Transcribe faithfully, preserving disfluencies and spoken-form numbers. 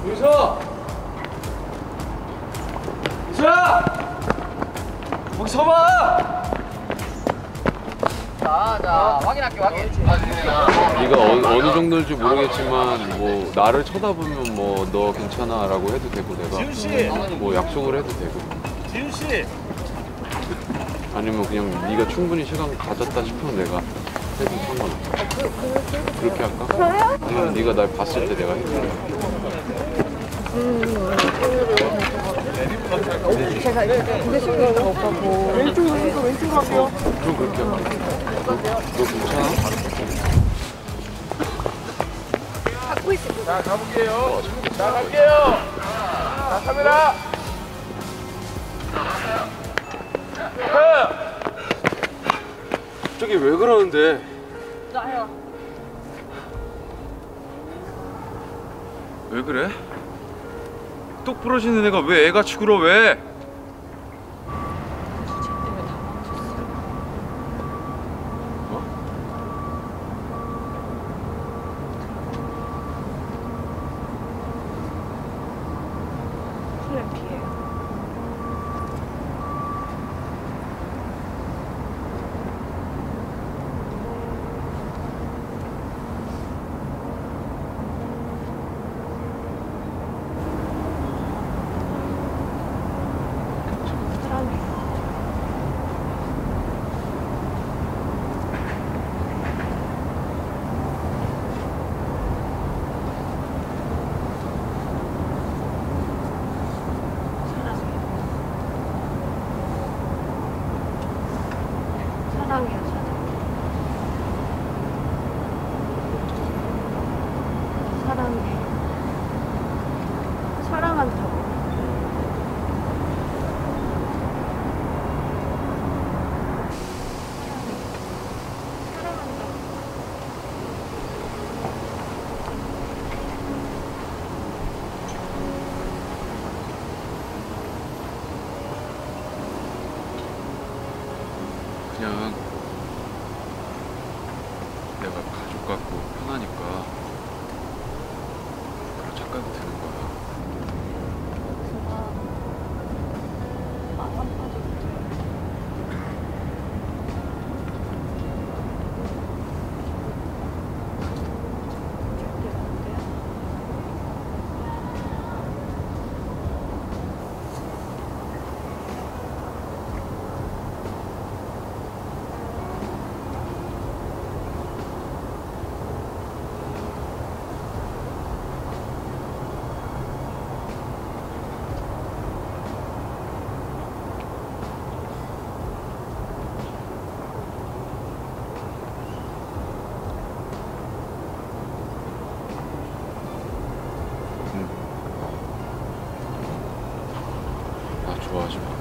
여기서! 이소야! 거기 서봐! 자, 자, 확인할게, 확인. 네가 어, 어느 정도인지 모르겠지만 뭐 나를 쳐다보면 뭐 너 괜찮아라고 해도 되고 내가 지훈 씨! 뭐 약속을 해도 되고 지훈 씨! 아니면 그냥 네가 충분히 시간 가졌다 싶으면 내가 해도 상관없어. 그렇게 할까? 아니면 네가 날 봤을 때 내가 해줄래? 제가 고개 숙여 있는 거 오빠 뭐 왼쪽으로 왼쪽 왼쪽으로 할게요. 그럼 그렇게 할까? 너 괜찮아? 갖고 있을 자, 가볼게요. 자, 갈게요. 자, 카메라. 저기 왜 그러는데? 나요. 왜 그래? 똑 부러지는 애가 왜 애같이 굴어 왜? 플래피예요. 사랑해요, 사랑. 사랑해. 사랑한다고. 그냥 내가 가족 같고 편하니까 그런 착각이 드는 거야. 마음 빠져도 돼. 절대 안 돼. 나 좋아하지 마.